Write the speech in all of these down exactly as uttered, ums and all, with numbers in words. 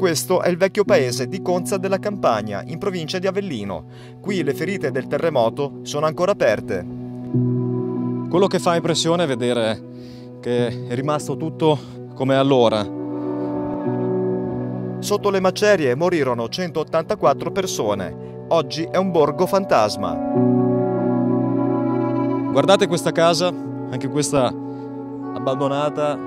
Questo è il vecchio paese di Conza della Campania, in provincia di Avellino. Qui le ferite del terremoto sono ancora aperte. Quello che fa impressione è vedere che è rimasto tutto come allora. Sotto le macerie morirono centottantaquattro persone. Oggi è un borgo fantasma. Guardate questa casa, anche questa abbandonata.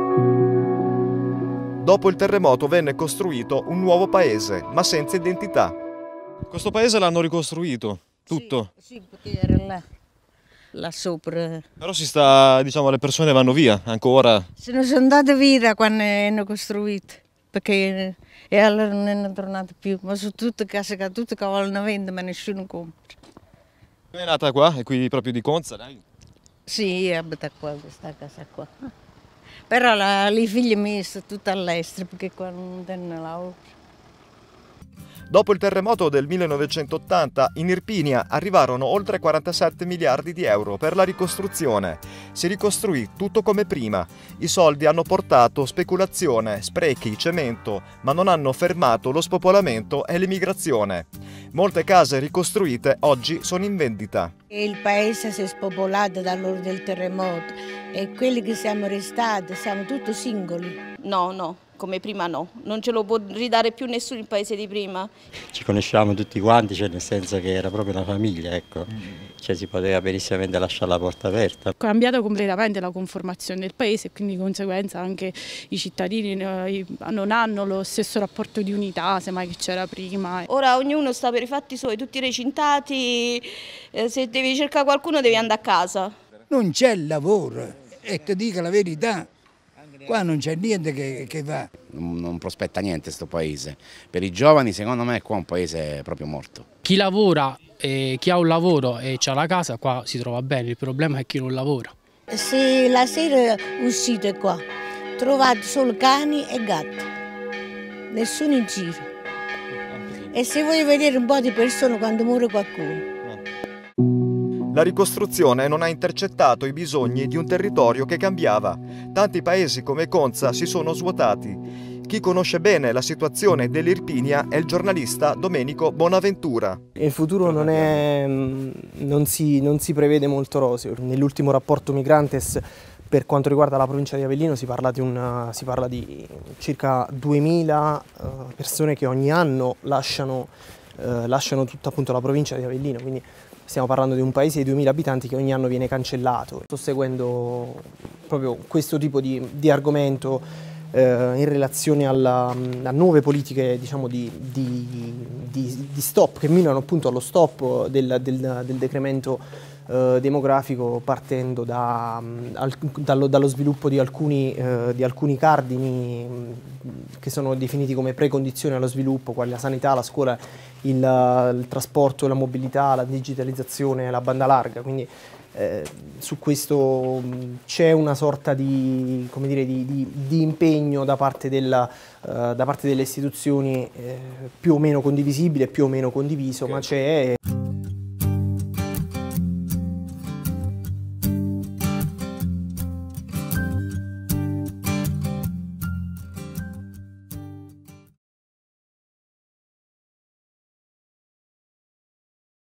Dopo il terremoto venne costruito un nuovo paese, ma senza identità. Questo paese l'hanno ricostruito, tutto. Sì, sì, perché era là, là sopra. Però si sta, diciamo, le persone vanno via ancora. Se ne sono andate via quando hanno costruito, perché e allora non hanno tornato più. Ma sono tutte case che tutte che vogliono vendere, ma nessuno compra. È nata qua, è qui proprio di Conza, dai? Sì, abita qua, questa casa qua. Però la, le figlie mie sono tutte all'estero perché qua non hanno lavoro. Dopo il terremoto del millenovecentottanta in Irpinia arrivarono oltre quarantasette miliardi di euro per la ricostruzione. Si ricostruì tutto come prima. I soldi hanno portato speculazione, sprechi, cemento, ma non hanno fermato lo spopolamento e l'immigrazione. Molte case ricostruite oggi sono in vendita. Il paese si è spopolato dall'ora del terremoto e quelli che siamo restati siamo tutti singoli. No, no, come prima no, non ce lo può ridare più nessuno il paese di prima. Ci conosciamo tutti quanti, cioè nel senso che era proprio una famiglia, ecco. Cioè si poteva benissimamente lasciare la porta aperta. È cambiata completamente la conformazione del paese e quindi di conseguenza anche i cittadini non hanno lo stesso rapporto di unità, semmai che c'era prima. Ora ognuno sta per i fatti suoi, tutti recintati, se devi cercare qualcuno devi andare a casa. Non c'è lavoro e ti dico la verità. Qua non c'è niente che, che va. Non, non prospetta niente questo paese. Per i giovani secondo me qua è un paese proprio morto. Chi lavora, e chi ha un lavoro e ha la casa qua si trova bene, il problema è chi non lavora. Se la sera uscite qua trovate solo cani e gatti, nessuno in giro. E se vuoi vedere un po' di persone quando muore qualcuno. La ricostruzione non ha intercettato i bisogni di un territorio che cambiava. Tanti paesi come Conza si sono svuotati. Chi conosce bene la situazione dell'Irpinia è il giornalista Domenico Bonaventura. Il futuro non, è, non, si, non si prevede molto roseo. Nell'ultimo rapporto Migrantes per quanto riguarda la provincia di Avellino si parla di, una, si parla di circa duemila persone che ogni anno lasciano, eh, lasciano tutta appunto la provincia di Avellino. Quindi stiamo parlando di un paese di duemila abitanti che ogni anno viene cancellato. Sto seguendo proprio questo tipo di, di argomento eh, in relazione alla, a nuove politiche, diciamo, di, di, di, di stop, che mirano appunto allo stop del, del, del decremento eh, demografico, partendo da, al, dallo, dallo sviluppo di alcuni, eh, di alcuni cardini che sono definiti come precondizioni allo sviluppo, quali la sanità, la scuola, il, il trasporto, la mobilità, la digitalizzazione, la banda larga. Quindi eh, su questo c'è una sorta di, come dire, di, di, di impegno da parte, della, uh, da parte delle istituzioni, eh, più o meno condivisibile, più o meno condiviso, okay. Ma c'è